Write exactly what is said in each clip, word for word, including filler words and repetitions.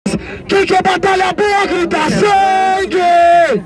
Quem quer batalha boa, grita sangue!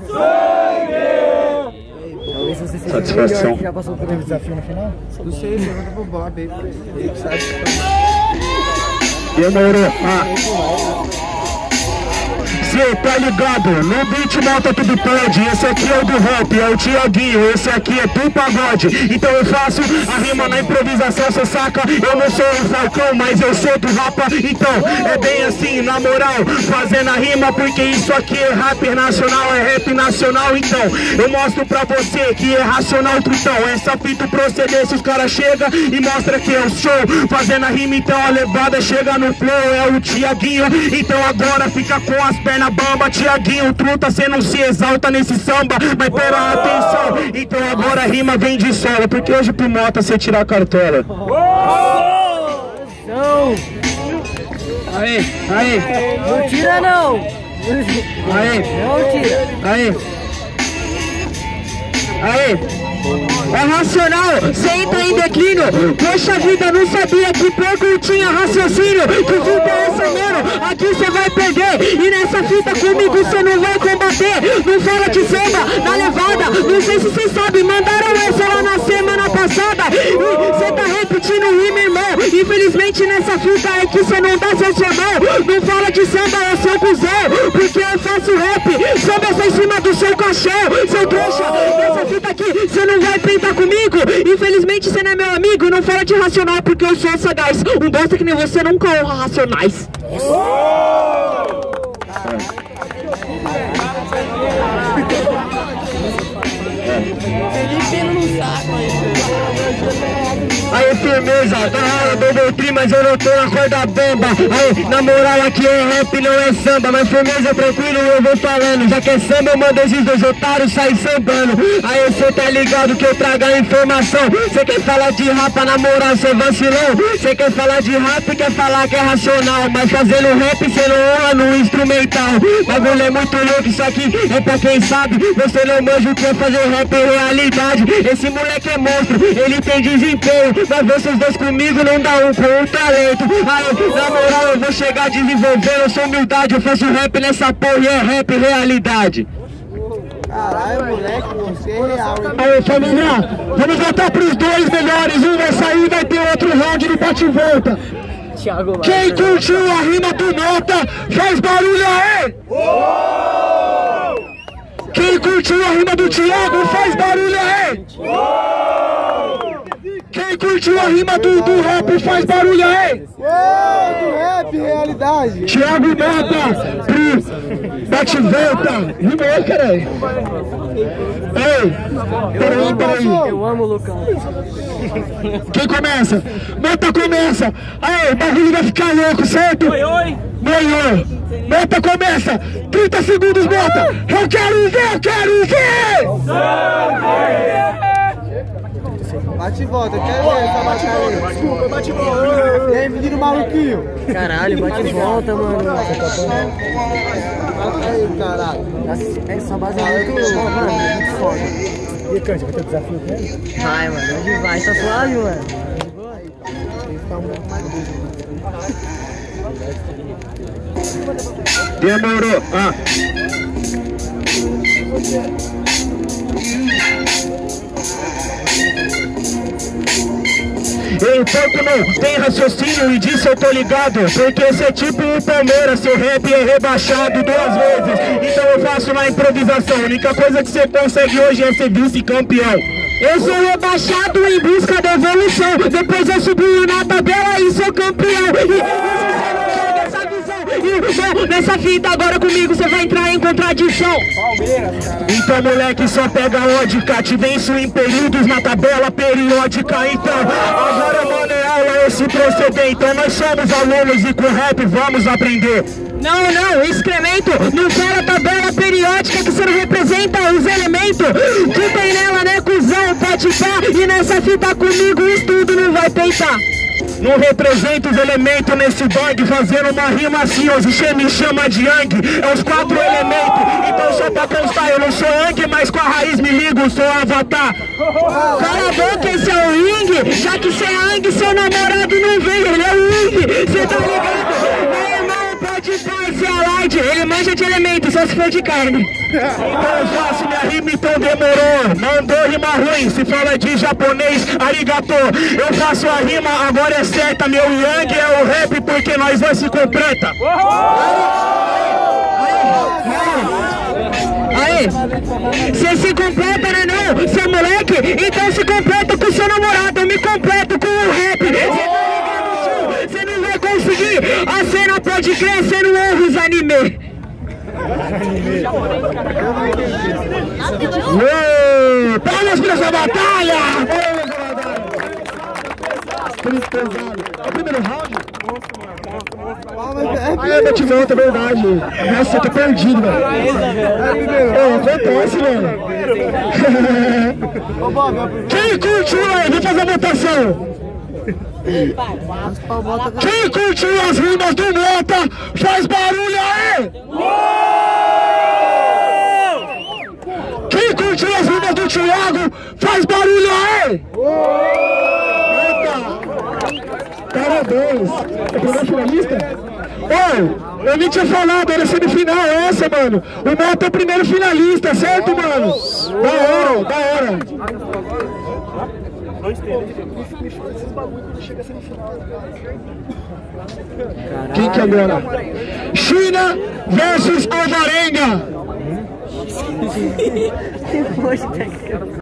Sangue! Satisfação. Já passou por um desafio no final? Não sei, pergunta pro Bob aí. Ele que sabe. Demorou. Ah. Cê tá ligado? No beat malta tudo pode. Esse aqui é o do rap, é o Tiaguinho. Esse aqui é do pagode. Então eu faço a rima na improvisação, cê saca? Eu não sou o Falcão, mas eu sou do rapa. Então é bem assim, na moral, fazendo a rima, porque isso aqui é rap nacional, é rap nacional. Então eu mostro pra você que é racional, trutão. Essa fita procedência, os caras chegam e mostra que eu sou. Fazendo a rima, então a levada chega no flow, é o Tiaguinho. Então agora fica com as pernas bamba, Tiaguinho, truta, cê não se exalta nesse samba, mas pera atenção, então agora a rima vem de solo, porque hoje pro Mota cê tirar a cartola. Não! Aí, aí! Não tira não! Aí! Não tira! Aí! Aí! É racional, cê entra em declínio. Poxa vida, não sabia que pouco tinha raciocínio. Que fita é essa, mano? Aqui cê vai perder. E nessa fita comigo cê não vai combater. Não fala de samba, na levada. Não sei se cê sabe, mandaram essa lá na semana passada. E cê tá repetindo rima, irmão. Infelizmente nessa fita é que cê não dá seu sermão. Não fala de samba, é seu cuzão. Porque eu faço rap, samba só em cima do seu caixão. Seu trouxa, nessa fita aqui cê não vai printar comigo. Infelizmente você não é meu amigo. Não fala de racional porque eu sou sagaz. Um bosta que nem você nunca honra racionais. Felipe não sabe. Aí firmeza, da hora do Beltrim, mas eu não tô na corda bamba. Aí, na moral aqui é rap, não é samba. Mas firmeza, tranquilo, eu vou falando. Já que é samba, eu mando esses dois otários sair sambando. Aí cê tá ligado que eu trago a informação. Cê quer falar de rapa, na moral, cê vacilão. Cê quer falar de rap, quer falar que é racional. Mas fazendo rap, cê não honra no instrumental. Bagulho é muito louco, isso aqui é pra quem sabe. Você não manja o que é fazer rap em realidade. Esse moleque é monstro, ele tem desempenho. Mas vocês dois comigo não dá um com um talento. Aí, na moral, eu vou chegar desenvolvendo. Eu sou humildade, eu faço rap nessa porra e é rap realidade. Caralho, moleque, você é real, hein? Aí, família, vamos voltar pros dois melhores. Um vai sair, vai ter outro round de bate e volta. Quem curtiu a rima do Mota, faz barulho aí! Quem curtiu a rima do Thiago, faz barulho aí! Quem curtiu a rima do, do rap, faz barulho aí! Uou, do rap, realidade! Thiago Mota, pro bate e volta! Rima aí, caralho! Ei, peraí, peraí! Eu amo o Lucão. Quem começa? Mota começa! Aí, o bagulho vai ficar louco, certo? Oi, oi! Oi, Mota começa! trinta segundos, Mota! Eu quero ver, eu quero ver! Bate e volta, quer ver essa bate e volta? Desculpa, bate e volta. E aí, menino maluquinho? Caralho, bate e volta, mano. Aí, caralho. Essa base é muito, mano, muito foda. E Cante, vai ter desafio com ele? Vai, mano, onde vai? Tá suave, mano? Demorou, ah. Enquanto não tem raciocínio e disso eu tô ligado. Porque esse é tipo o Palmeiras, seu rap é rebaixado duas vezes. Então eu faço na improvisação. A única coisa que você consegue hoje é ser vice-campeão. Eu sou rebaixado em busca da evolução. Depois eu subi na tabela e sou campeão. E essa visão. E, nessa fita agora comigo você vai entrar em contradição. Então moleque só pega a ódica. Te venço em períodos na tabela periódica. Então agora mano é aula esse proceder. Então nós somos alunos e com rap vamos aprender. Não, não, excremento, não fala tabela periódica que você não representa os elementos que tem nela, né, cuzão, pode pá. E nessa fita comigo o estudo não vai peitar. Não representa os elementos nesse dog, fazendo uma rima assim, hoje você me chama de Yang, é os quatro elementos. Então só pra constar, eu não sou Yang, mas com a raiz me ligo, sou Avatar. Cala a boca, esse é o Ying, já que você é Yang, seu namorado não vem, ele é o Ying, cê tá ligado? Meu irmão, pode de paz e alarde, ele manja de elementos, só se for de carne. Então eu faço minha rima, então demorou. Mandou rima ruim, se fala de japonês, arigato. Eu faço a rima, agora é certa. Meu Yang é o rap, porque nós dois se completa. Aí, você se completa, né não? Seu moleque, então se completa com seu namorado. Eu me completo com o rap. Você não vai conseguir. A cena pode crer, você não honra os anime. Uou, palmas pra essa batalha! É o primeiro round? Ah, é bate volta, é verdade. Nossa, eu tô perdido, velho. É, acontece, mano. Quem curtiu aí? Vou fazer a votação. Quem curtiu as rimas do Mota, faz barulho aí! Quem curtiu as rimas do Thiago, faz barulho aí! Parabéns! É o primeiro finalista? Ô, eu nem tinha falado, era semifinal essa, mano. O Mota é o primeiro finalista, certo, mano? Da hora, da hora. Quem que é agora? China versus Alvarenga!